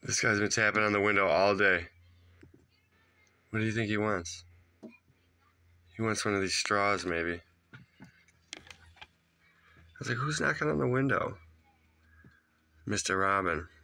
This guy's been tapping on the window all day. What do you think he wants? He wants one of these straws, maybe. I was like, who's knocking on the window? Mr. Robin.